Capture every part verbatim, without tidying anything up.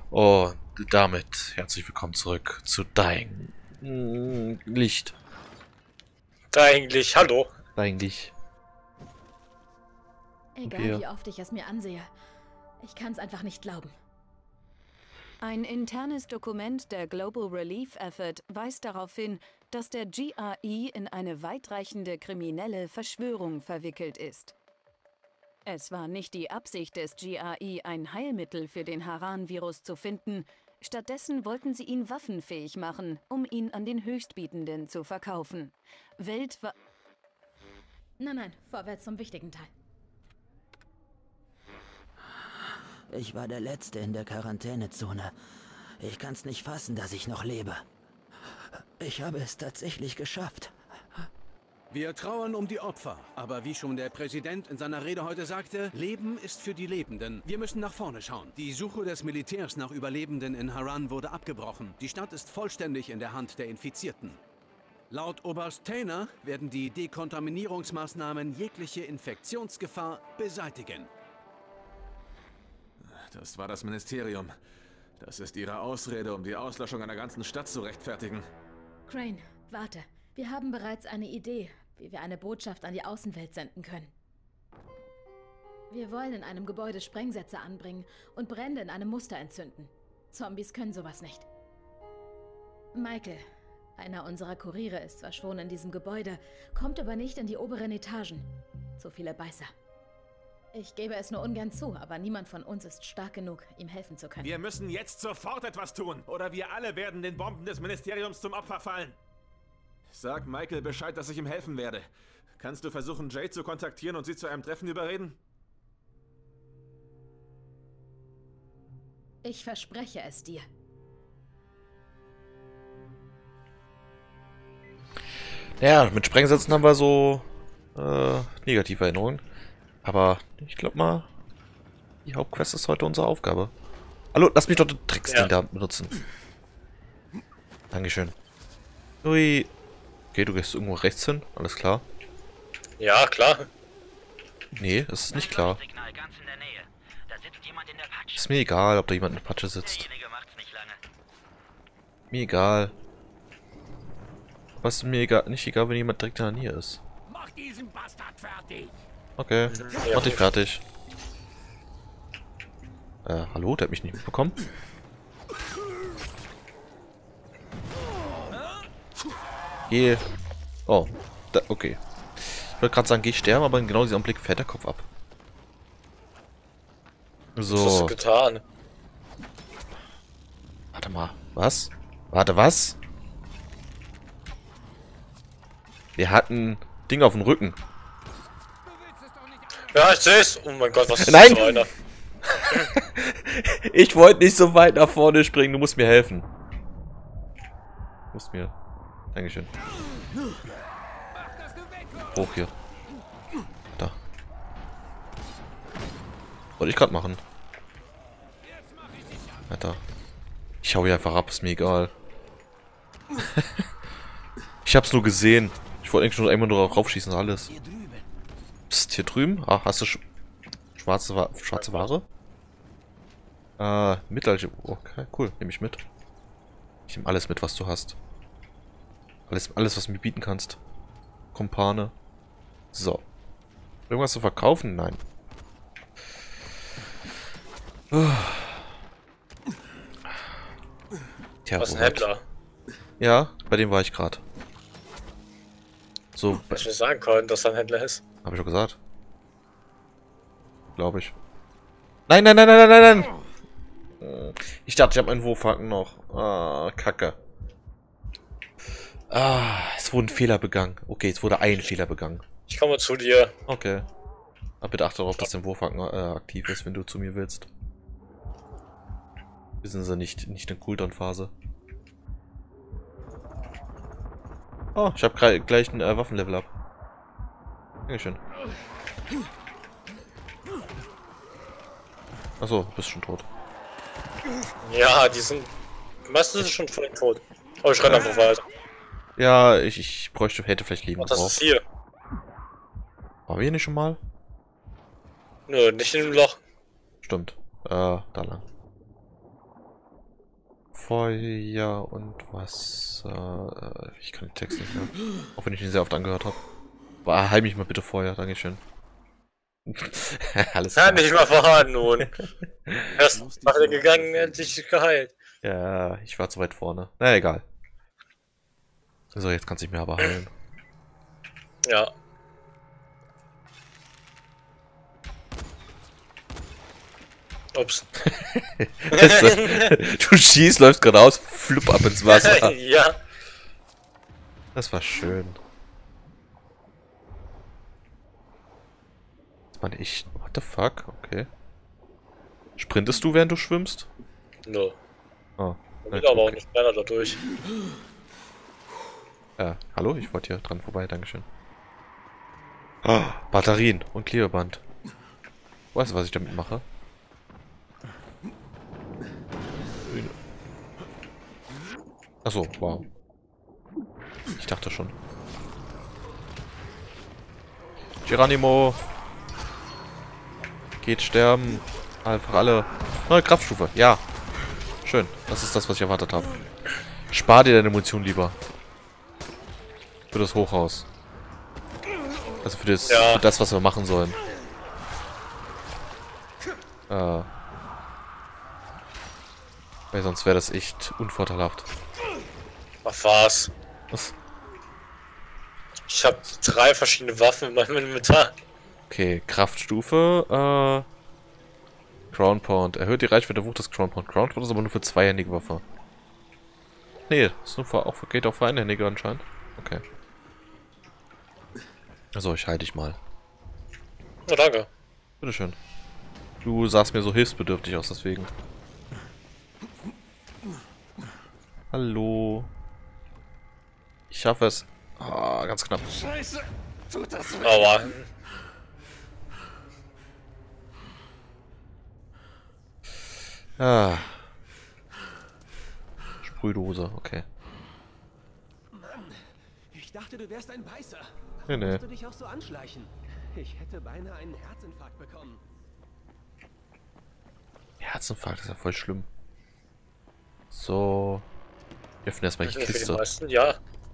Und damit herzlich willkommen zurück zu Dying mm, Licht. Da eigentlich, hallo. Dying Licht. Egal Wir- wie oft ich es mir ansehe, ich kann es einfach nicht glauben. Ein internes Dokument der Global Relief Effort weist darauf hin, dass der G R E in eine weitreichende kriminelle Verschwörung verwickelt ist. Es war nicht die Absicht des G R E, ein Heilmittel für den Haran-Virus zu finden. Stattdessen wollten sie ihn waffenfähig machen, um ihn an den Höchstbietenden zu verkaufen. Weltweit... Nein, nein, vorwärts zum wichtigen Teil. Ich war der Letzte in der Quarantänezone. Ich kann's nicht fassen, dass ich noch lebe. Ich habe es tatsächlich geschafft. Wir trauern um die Opfer, aber wie schon der Präsident in seiner Rede heute sagte, Leben ist für die Lebenden. Wir müssen nach vorne schauen. Die Suche des Militärs nach Überlebenden in Haran wurde abgebrochen. Die Stadt ist vollständig in der Hand der Infizierten. Laut Oberst Tainer werden die Dekontaminierungsmaßnahmen jegliche Infektionsgefahr beseitigen. Das war das Ministerium. Das ist ihre Ausrede, um die Auslöschung einer ganzen Stadt zu rechtfertigen. Crane, warte. Wir haben bereits eine Idee, wie wir eine Botschaft an die Außenwelt senden können. Wir wollen in einem Gebäude Sprengsätze anbringen und Brände in einem Muster entzünden. Zombies können sowas nicht. Michael, einer unserer Kuriere, ist zwar schon in diesem Gebäude, kommt aber nicht in die oberen Etagen. Zu viele Beißer. Ich gebe es nur ungern zu, aber niemand von uns ist stark genug, ihm helfen zu können. Wir müssen jetzt sofort etwas tun, oder wir alle werden den Bomben des Ministeriums zum Opfer fallen. Sag Michael Bescheid, dass ich ihm helfen werde. Kannst du versuchen, Jade zu kontaktieren und sie zu einem Treffen überreden? Ich verspreche es dir. Ja, mit Sprengsätzen haben wir so äh, negative Erinnerungen. Aber ich glaube mal, die Hauptquest ist heute unsere Aufgabe. Hallo, lass mich doch den Tricksding Ja. da benutzen. Dankeschön. Ui. Okay, du gehst irgendwo rechts hin, alles klar. Ja, klar. Nee, das ist nicht klar. Signal ganz in der Nähe. Da sitzt jemand in der Patsche. Ist mir egal, ob da jemand in der Patsche sitzt. Derjenige macht's nicht lange. Mir egal. Was ist mir egal, nicht egal, wenn jemand direkt in der Nähe ist. Mach diesen Bastard fertig! Okay, Ja, mach dich gut. fertig. Äh, hallo, der hat mich nicht mitbekommen. Geh. Oh, da, okay. Ich wollte gerade sagen, geh sterben, aber in genau diesem Blick fährt der Kopf ab. Was hast du So, getan? warte mal. Was? Warte, was? Wir hatten Ding auf dem Rücken. Ja, ich seh's. Oh mein Gott, was ist Nein! das für einer? Ich wollte nicht so weit nach vorne springen, du musst mir helfen. Du musst mir. Dankeschön. Hoch hier. Da. Wollte ich gerade machen. Alter. Ich hau hier einfach ab, ist mir egal. Ich hab's nur gesehen. Ich wollte eigentlich nur einmal nur raufschießen, alles. Psst, hier drüben? Ach, hast du sch schwarze, Wa schwarze Ware? Äh, Mittelalter. Okay, cool, nehme ich mit. Ich nehme alles mit, was du hast. Alles, alles, was du mir bieten kannst. Kumpane. So. Irgendwas zu verkaufen? Nein. Tja, Was ein wo halt? Händler. Ja, bei dem war ich gerade. So, Was ich nicht sagen können, dass er ein Händler ist. habe ich doch gesagt. Glaube ich. Nein, nein, nein, nein, nein, nein, nein. Ich dachte, ich habe einen Wurfhaken noch. Ah, Kacke. Ah, es wurde ein Fehler begangen. Okay, es wurde ein Fehler begangen. Ich komme zu dir. Okay. Aber bitte achte darauf, dass der Wurfhaken äh, aktiv ist, wenn du zu mir willst. Wir sind sie nicht, nicht in Cooldown-Phase. Oh, ich habe gleich ein äh, Waffenlevel ab. Dankeschön. Achso, du bist schon tot. Ja, die sind... Meistens sind schon voll tot. Aber ich renne einfach weiter. Ja, ich, ich bräuchte, hätte vielleicht Leben Und das gebraucht. ist hier. Waren wir hier nicht schon mal? Nö, nicht in dem Loch. Stimmt. Äh, da lang. Feuer und Wasser. Ich kann den Text nicht mehr. Auch wenn ich ihn sehr oft angehört habe. Aber heim mich mal bitte Feuer, dankeschön. Alles klar. Ja, nicht mal vorhanden nun. Erst nach der gegangen, endlich geheilt. Ja, ich war zu weit vorne. Na egal. So, jetzt kannst du dich mir aber heilen. Ja. Ups. Du schießt, läufst geradeaus, flupp ab ins Wasser. Ja. Das war schön. Das war echt. What the fuck? Okay. Sprintest du, während du schwimmst? No. Oh. Geht aber auch nicht schneller dadurch. Ja, hallo? Ich wollte hier dran vorbei, dankeschön. Oh, Batterien und Klebeband. Weißt du, was ich damit mache? Achso, wow. Ich dachte schon. Geronimo! Geht sterben. Einfach alle. Neue Kraftstufe, ja. Schön, das ist das, was ich erwartet habe. Spar dir deine Munition lieber. Für das Hochhaus. Also für das, ja. für das was wir machen sollen. Äh. Weil sonst wäre das echt unvorteilhaft. Ach was. Was? Ich habe drei verschiedene Waffen in meinem Inventar. Okay, Kraftstufe, äh. Crown Pound. Erhöht die Reichweite der Wucht des Crown Pound. Crown Pound ist aber nur für zweihändige Waffe. Nee, das ist nur für, auch, geht auch für einhändige anscheinend. Okay. Also, ich halte dich mal. Oh, danke. Bitteschön. Du sahst mir so hilfsbedürftig aus, deswegen. Hallo. Ich schaffe es. Ah, ganz knapp. Scheiße! Tut das weh? Aua. Ah. Sprühdose, okay. Mann, ich dachte, du wärst ein Beißer. Nee, nee. Musst du dich auch so anschleichen? Ich hätte beinahe einen Herzinfarkt bekommen. Herzinfarkt ist ja voll schlimm. So. Wir öffnen erstmal die Für die Kiste. meisten, ja.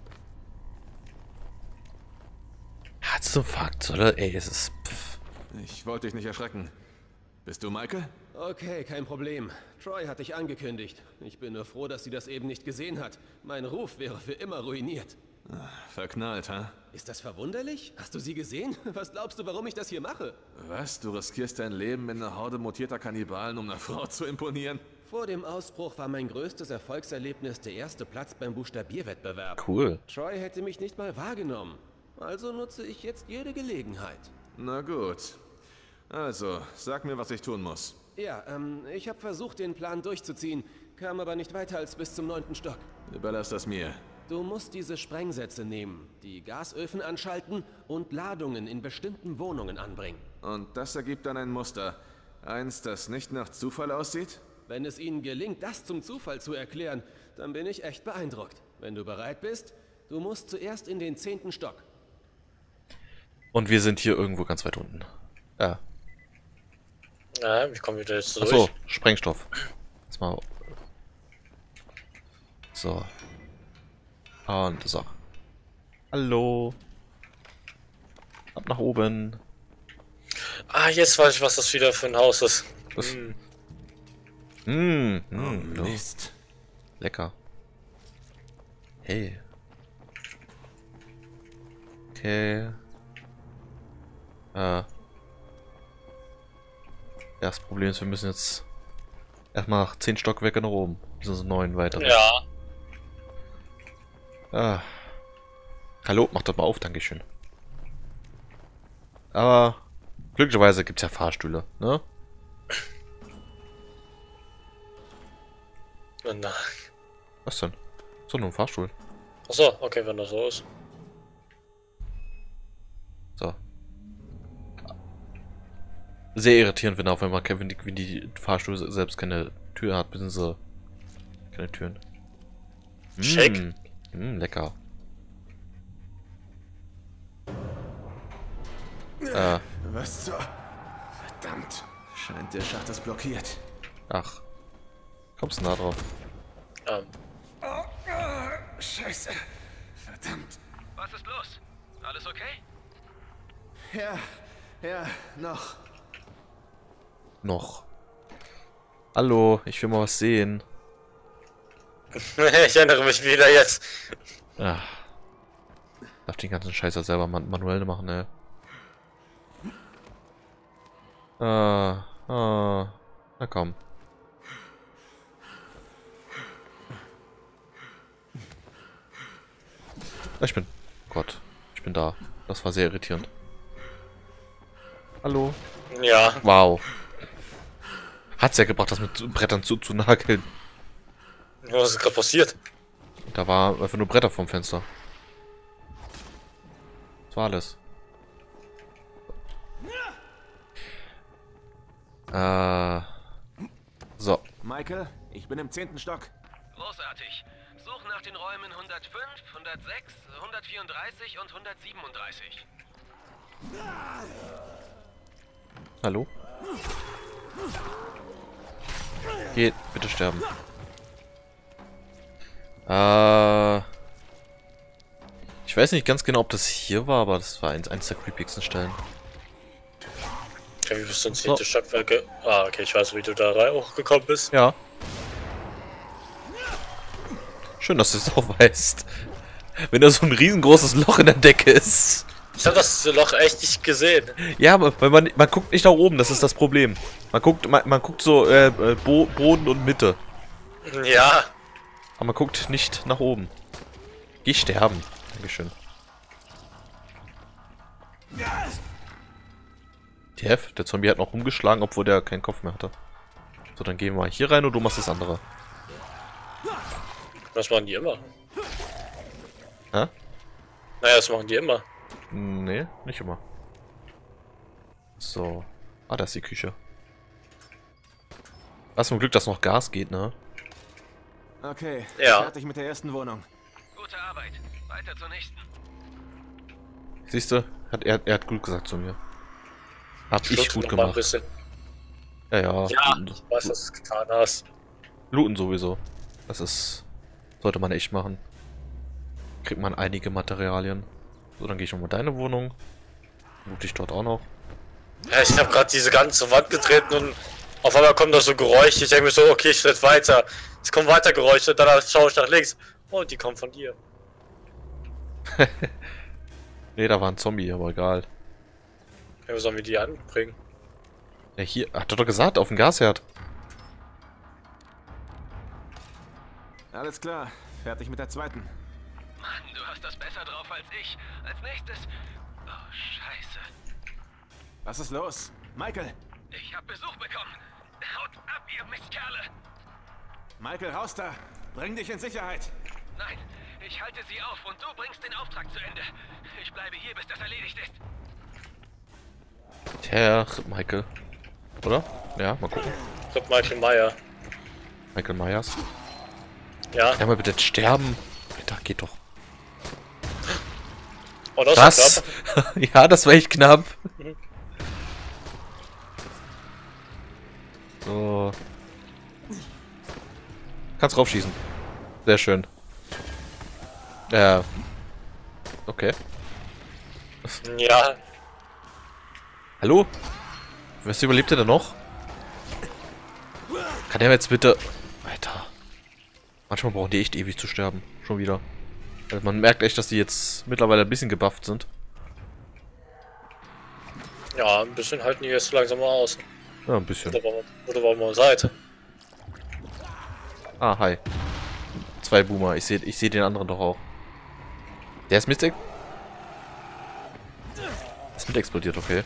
Herzinfarkt, oder? Ey, es ist. Pff. Ich wollte dich nicht erschrecken. Bist du Michael? Okay, kein Problem. Troy hat dich angekündigt. Ich bin nur froh, dass sie das eben nicht gesehen hat. Mein Ruf wäre für immer ruiniert. Verknallt, ha? Ist das verwunderlich? Hast du sie gesehen? Was glaubst du, warum ich das hier mache? Was? Du riskierst dein Leben in einer Horde mutierter Kannibalen, um einer Frau zu imponieren? Vor dem Ausbruch war mein größtes Erfolgserlebnis der erste Platz beim Buchstabierwettbewerb. Cool. Troy hätte mich nicht mal wahrgenommen. Also nutze ich jetzt jede Gelegenheit. Na gut. Also, sag mir, was ich tun muss. Ja, ähm, ich habe versucht, den Plan durchzuziehen, kam aber nicht weiter als bis zum neunten Stock. Überlass das mir. Du musst diese Sprengsätze nehmen, die Gasöfen anschalten und Ladungen in bestimmten Wohnungen anbringen. Und das ergibt dann ein Muster. Eins, das nicht nach Zufall aussieht? Wenn es ihnen gelingt, das zum Zufall zu erklären, dann bin ich echt beeindruckt. Wenn du bereit bist, du musst zuerst in den zehnten Stock. Und wir sind hier irgendwo ganz weit unten. Ja. Ja, wie kommen wir da jetzt durch? Achso, Sprengstoff. Jetzt mal. So. Und so. Hallo. Ab nach oben. Ah, jetzt weiß ich, was das wieder für ein Haus ist. Was? Hm. Mmh, Oh, mmh, no. Mist. Lecker. Hey. Okay. Äh. Ja, das Problem ist, wir müssen jetzt erstmal zehn Stockwerke nach oben. Beziehungsweise neun weitere. Ja. Ah. Hallo, mach das mal auf, dankeschön. Aber glücklicherweise gibt es ja Fahrstühle, ne? Nein. Was denn? So, nur ein Fahrstuhl. Achso, okay, wenn das so ist. So. Sehr irritierend, wenn auf einmal wenn die, wenn die Fahrstuhl selbst keine Tür hat, beziehungsweise keine Türen. Schick. Mm, mm, lecker. Äh. Was zur... Verdammt. Scheint der Schacht ist blockiert. Ach. Kommst du nah drauf? Ähm. Oh, oh, Scheiße. Verdammt. Was ist los? Alles okay? Ja, ja, noch. Noch. Hallo, ich will mal was sehen. Ich erinnere mich wieder jetzt. Ah. Darf den ganzen Scheiß ja selber man manuell machen, ey. Ah, ah. Na komm. Ich bin... Gott. Ich bin da. Das war sehr irritierend. Hallo? Ja. Wow. Hat's ja gebracht, das mit Brettern zu, zu nageln. Was ist gerade passiert? Da war einfach nur Bretter vom Fenster. Das war alles. Äh... So. Michael, ich bin im zehnten Stock. Großartig. Such nach den Räumen hundertfünf, hundertsechs, hundertvierunddreißig und hundertsiebenunddreißig. Hallo? Geht, bitte sterben. Äh... Ich weiß nicht ganz genau, ob das hier war, aber das war eins, eins der creepigsten Stellen. Okay, wie bist du ins zehnte Stockwerk? Ah, okay, ich weiß, wie du da rein hochgekommen bist. Ja. Schön, dass du es auch weißt. Wenn da so ein riesengroßes Loch in der Decke ist. Ich habe das Loch echt nicht gesehen. Ja, aber weil man, man guckt nicht nach oben, das ist das Problem. Man guckt, man, man guckt so äh, Bo Boden und Mitte. Ja. Aber man guckt nicht nach oben. Geh sterben. Dankeschön. T F, der Zombie hat noch rumgeschlagen, obwohl der keinen Kopf mehr hatte. So, dann gehen wir mal hier rein und du machst das andere. Das machen die immer. Hä? Naja, das machen die immer. Nee, nicht immer. So. Ah, da ist die Küche. Was zum Glück, dass noch Gas geht, ne? Okay, Ja. fertig mit der ersten Wohnung. Gute Arbeit. Weiter zur nächsten. Siehst du? Hat, er, er hat gut gesagt zu mir. Hab ich Schluckst gut noch mal ein gemacht. bisschen. Ja, ja. Ja, Looten, ich weiß, dass du es getan hast. Looten sowieso. Das ist... Sollte man echt machen. Kriegt man einige Materialien. So, dann gehe ich nochmal in deine Wohnung. Loot ich dort auch noch. Ja, ich habe gerade diese ganze Wand getreten und auf einmal kommt da so Geräusche. Ich denke mir so, okay, ich schritt weiter. Es kommen weiter Geräusche, danach schaue ich nach links. Oh, die kommen von dir. Ne, da war ein Zombie, aber egal. Ja, wie sollen wir die anbringen? Ja, hier, hat er doch gesagt, auf dem Gasherd. Alles klar, fertig mit der zweiten. Mann, du hast das besser drauf als ich. Als nächstes... Oh, scheiße. Was ist los? Michael! Ich hab Besuch bekommen. Haut ab, ihr Mistkerle. Michael, raus da! Bring dich in Sicherheit! Nein, ich halte sie auf und du bringst den Auftrag zu Ende. Ich bleibe hier, bis das erledigt ist. Tja, Michael. Oder? Ja, mal gucken. Ich glaub, Michael Meyer. Michael Myers. Ja. Ja, mal bitte sterben. Alter, geht doch. Oh, das Was? ist knapp. Ja, das war echt knapp. Mhm. So. Kannst raufschießen. Sehr schön. Äh. Okay. Ja. Hallo? Was überlebt er denn noch? Kann der jetzt bitte... Alter. Manchmal brauchen die echt ewig zu sterben. Schon wieder. Also man merkt echt, dass die jetzt mittlerweile ein bisschen gebufft sind. Ja, ein bisschen halten die jetzt langsam mal aus. Ja, ein bisschen. Oder war, oder war mal Seite. Ah, hi. Zwei Boomer. Ich sehe ich seh den anderen doch auch. Der ist mit... Ist mit explodiert, okay.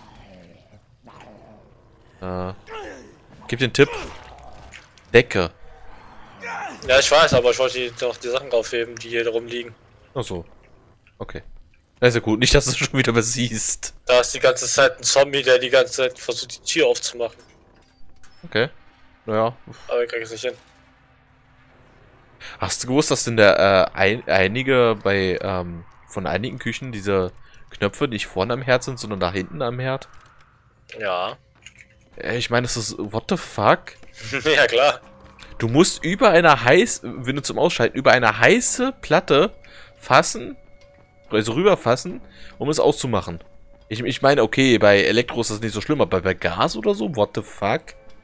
Äh. Gib den Tipp. Decke. Ja, ich weiß, aber ich wollte die, doch die Sachen aufheben, die hier rumliegen. Ach so. Okay. Das ist ja gut. Nicht, dass du schon wieder was siehst. Da ist die ganze Zeit ein Zombie, der die ganze Zeit versucht, die Tür aufzumachen. Okay. Naja. Aber ich krieg es nicht hin. Hast du gewusst, dass in der äh, ein, einige bei ähm, von einigen Küchen diese Knöpfe nicht vorne am Herd sind, sondern da hinten am Herd? Ja. Äh, ich meine, das ist what the fuck? Ja, klar. Du musst über eine heiße, wenn du zum Ausschalten, über eine heiße Platte fassen, also rüberfassen, um es auszumachen. Ich, ich meine, okay, bei Elektro ist das nicht so schlimm, aber bei Gas oder so, what the fuck?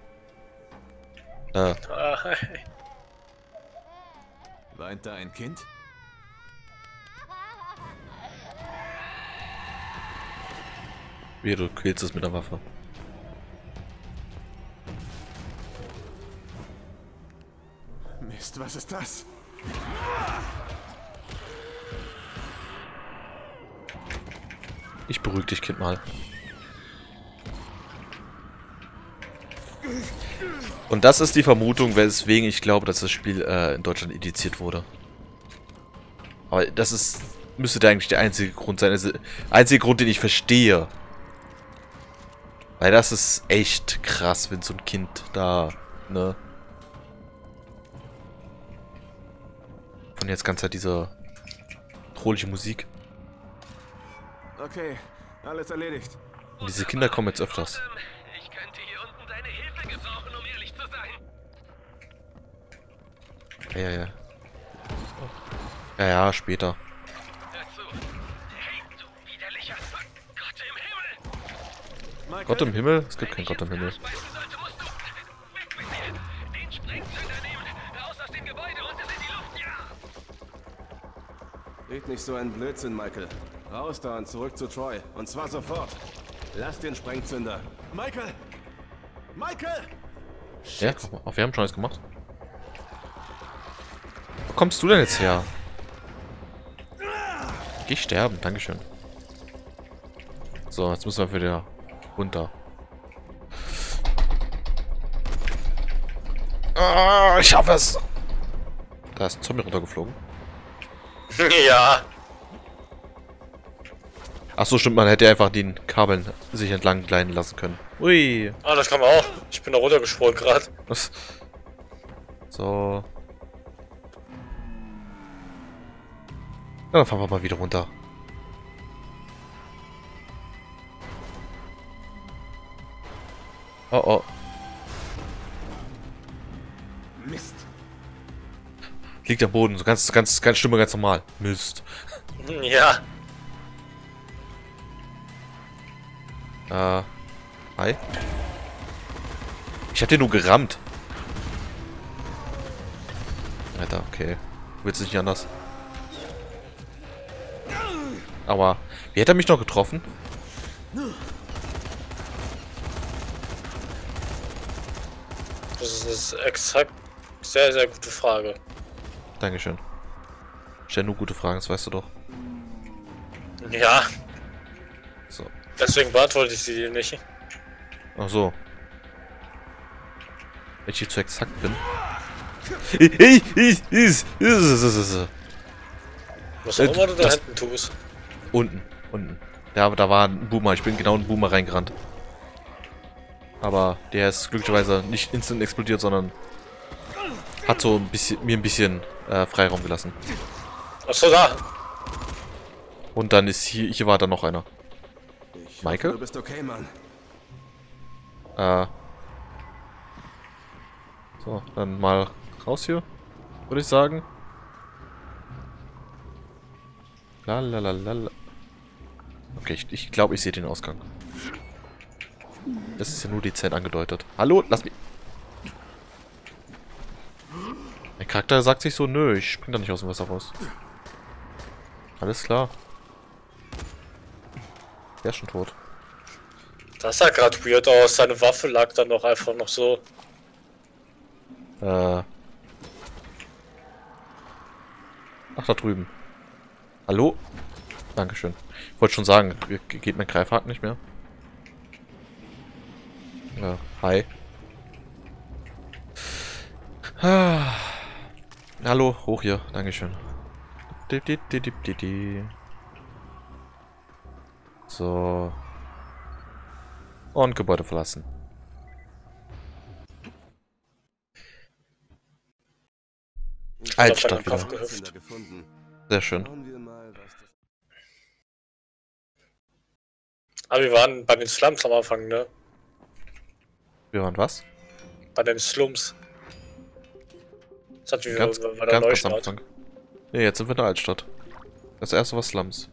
Äh. Weint da ein Kind? Wie, du quälst es mit der Waffe. Mist, was ist das? Ich beruhige dich, Kind, mal. Und das ist die Vermutung, weswegen ich glaube, dass das Spiel äh, in Deutschland indiziert wurde. Aber das ist, müsste da eigentlich der einzige Grund sein. Also, der einzige Grund, den ich verstehe. Weil das ist echt krass, wenn so ein Kind da, ne? Von jetzt ganz halt diese bedrohliche Musik. Okay, alles erledigt. Und diese Kinder kommen jetzt öfters. Ich könnte hier unten deine Hilfe gebrauchen, um ehrlich zu sein. Ja, ja, ja. Ja, ja, später. Hör zu. Hey, du widerlicher Gott im Himmel! Michael? Gott im Himmel? Es gibt keinen Gott im Himmel. Sollte, musst du weg mit dir. Den Sprengzünder nehmen. Raus aus dem Gebäude und es in die Luft, ja! Red nicht so einen Blödsinn, Michael. Raus da und zurück zu Troy. Und zwar sofort. Lass den Sprengzünder. Michael! Michael! Ja, auf wir haben schon alles gemacht. Wo kommst du denn jetzt her? Geh sterben, dankeschön. So, jetzt müssen wir wieder runter. Ah, ich schaffe es! Da ist ein Zombie runtergeflogen. Ja. Achso, stimmt, man hätte einfach den Kabeln sich entlang gleiten lassen können. Ui. Ah, das kann man auch. Ich bin da runtergesprungen gerade. So. Ja, dann fahren wir mal wieder runter. Oh oh. Mist. Liegt am Boden, so ganz, ganz, ganz Stimme, ganz normal. Mist. Ja. Äh. Hi. Ich hab den nur gerammt. Alter, okay. Du willst nicht anders. Aua. Wie hätte er mich noch getroffen? Das ist exakt sehr, sehr gute Frage. Dankeschön. Stell nur gute Fragen, das weißt du doch. Ja. So. Deswegen beantworte ich sie dir nicht. Ach so. Wenn ich hier zu exakt bin. Hey, ich, ich, Was auch immer du da hinten tust. Unten, unten. Ja, aber da war ein Boomer. Ich bin genau in einen Boomer reingerannt. Aber der ist glücklicherweise nicht instant explodiert, sondern hat so ein bisschen, mir ein bisschen äh, Freiraum gelassen. Achso, da. Und dann ist hier, hier war da noch einer. Ich Michael? hoffe, du bist okay, Mann. Äh. So, dann mal raus hier, würde ich sagen. Lalalala. Okay, ich, ich glaube, ich sehe den Ausgang. Das ist ja nur dezent angedeutet. Hallo, lass mich. Mein Charakter sagt sich so, nö, ich spring da nicht aus dem Wasser raus. Alles klar. Der ist schon tot. Das sah gerade weird aus. Seine Waffe lag dann noch einfach noch so. Äh. Ach, da drüben. Hallo? Dankeschön. Ich wollte schon sagen, geht mein Greifhaken nicht mehr? Ja, hi. Ah. Hallo, hoch hier. Dankeschön. So. Und Gebäude verlassen. Altstadt wieder. Sehr schön. Aber wir waren bei den Slums am Anfang, ne? Wir waren was? Bei den Slums. Das hat wie Ganz, war ganz, der ganz am Neustart. Anfang. Ne, jetzt sind wir in der Altstadt. Das erste war Slums.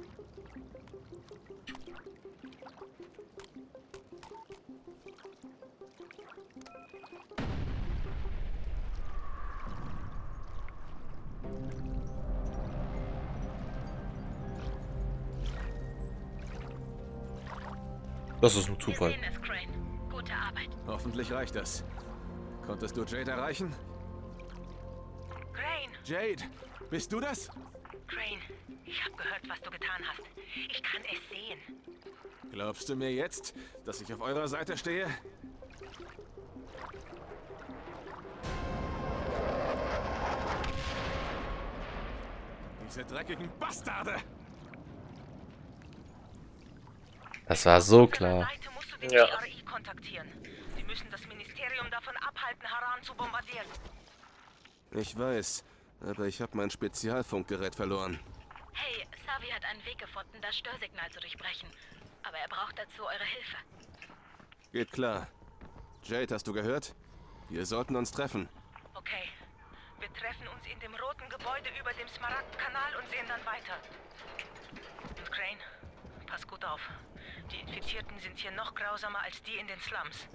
Das ist nur Zufall. Wir sehen es, Crane. Gute Arbeit. Hoffentlich reicht das. Konntest du Jade erreichen? Crane, Jade, bist du das? Crane, ich habe gehört, was du getan hast. Ich kann es sehen. Glaubst du mir jetzt, dass ich auf eurer Seite stehe? Diese dreckigen Bastarde! Das war so klar. Seite musst du den Ja. G R I kontaktieren. Sie müssen das Ministerium davon abhalten, Haran zu bombardieren. Ich weiß, aber ich habe mein Spezialfunkgerät verloren. Hey, Savi hat einen Weg gefunden, das Störsignal zu durchbrechen. Aber er braucht dazu eure Hilfe. Geht klar. Jade, hast du gehört? Wir sollten uns treffen. Okay. Wir treffen uns in dem roten Gebäude über dem Smaragdkanal und sehen dann weiter. Und Crane, pass gut auf. Die Infizierten sind hier noch grausamer als die in den Slums.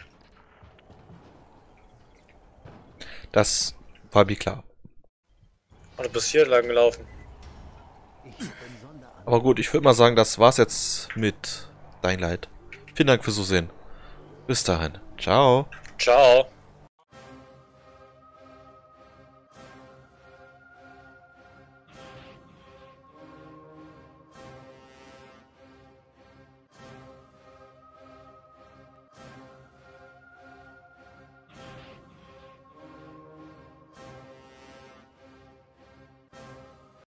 Das war mir klar. Und du bist hier lang gelaufen. Aber gut, ich würde mal sagen, das war's jetzt mit Dying Light. Vielen Dank fürs Zusehen. Bis dahin. Ciao. Ciao.